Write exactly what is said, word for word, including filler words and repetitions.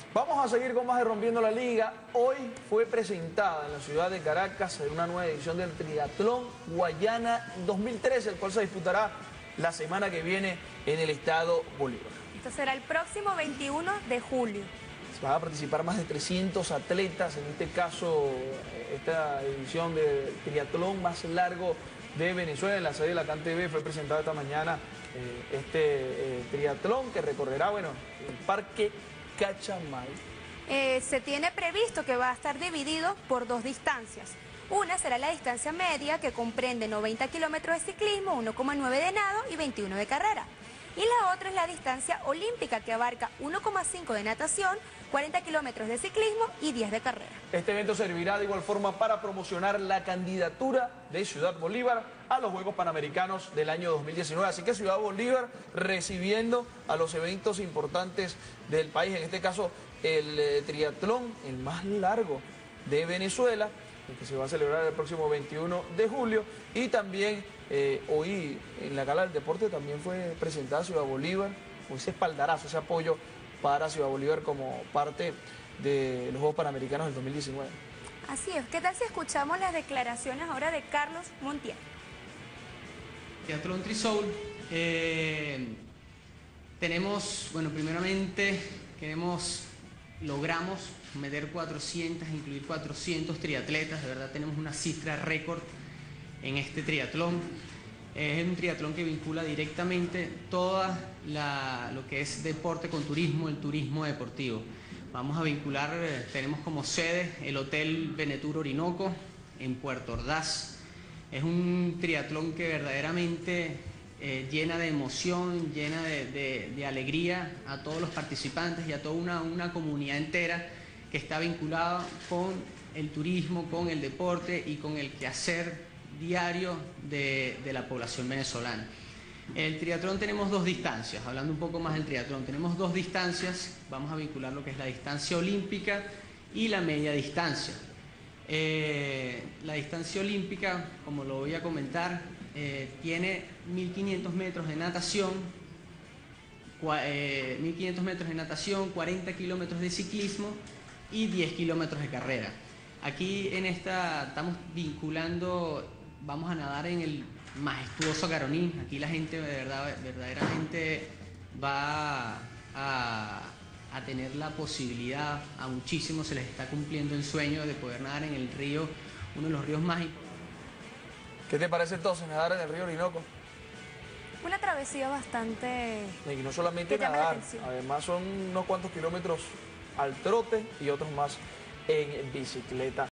Vamos a seguir con más de Rompiendo la Liga. Hoy fue presentada en la ciudad de Caracas una nueva edición del Triatlón Guayana dos mil trece, el cual se disputará la semana que viene en el estado Bolívar. Esto será el próximo veintiuno de julio. Van a participar más de trescientos atletas, en este caso esta edición del triatlón más largo de Venezuela. En la sede de la CAN T V fue presentado esta mañana eh, este eh, triatlón que recorrerá, bueno, el Parque Cachamay. Eh, se tiene previsto que va a estar dividido por dos distancias. Una será la distancia media, que comprende noventa kilómetros de ciclismo, uno coma nueve de nado y veintiuno de carrera. Y la otra es la distancia olímpica, que abarca uno coma cinco de natación, cuarenta kilómetros de ciclismo y diez de carrera. Este evento servirá de igual forma para promocionar la candidatura de Ciudad Bolívar a los Juegos Panamericanos del año dos mil diecinueve. Así que Ciudad Bolívar recibiendo a los eventos importantes del país, en este caso el eh, triatlón, el más largo de Venezuela, el que se va a celebrar el próximo veintiuno de julio, y también eh, hoy en la Gala del Deporte también fue presentada Ciudad Bolívar, con ese espaldarazo, ese apoyo para Ciudad Bolívar como parte de los Juegos Panamericanos del dos mil diecinueve. Así es. ¿Qué tal si escuchamos las declaraciones ahora de Carlos Montiel? Triatlón Trisoul, eh, tenemos, bueno, primeramente queremos, logramos meter cuatrocientos, incluir cuatrocientos triatletas. De verdad tenemos una cifra récord en este triatlón. Es un triatlón que vincula directamente toda la, lo que es deporte con turismo, el turismo deportivo. Vamos a vincular, eh, tenemos como sede el Hotel Venetur Orinoco en Puerto Ordaz. Es un triatlón que verdaderamente eh, llena de emoción, llena de, de, de alegría a todos los participantes y a toda una, una comunidad entera que está vinculada con el turismo, con el deporte y con el quehacer diario de, de la población venezolana. El triatlón tenemos dos distancias, hablando un poco más del triatlón, tenemos dos distancias. Vamos a vincular lo que es la distancia olímpica y la media distancia. Eh, la distancia olímpica, como lo voy a comentar, eh, tiene mil quinientos metros de natación, eh, mil quinientos metros de natación, cuarenta kilómetros de ciclismo y diez kilómetros de carrera. Aquí en esta estamos vinculando, vamos a nadar en el majestuoso Caroní. Aquí la gente de verdad, verdaderamente va a, a tener la posibilidad, a muchísimos se les está cumpliendo el sueño de poder nadar en el río, uno de los ríos más... ¿Qué te parece entonces nadar en el río Orinoco? Una travesía bastante... Y no solamente nadar, además son unos cuantos kilómetros al trote y otros más en bicicleta.